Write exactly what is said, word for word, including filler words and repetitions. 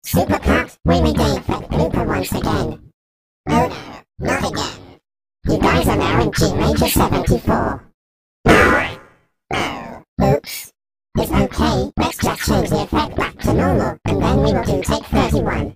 Supercut, Wheelie D effect blooper once again. Oh no, not again. You guys are now in G major seventy-four. Oh, oops. It's okay, let's just change the effect back to normal, and then we will do take thirty-one.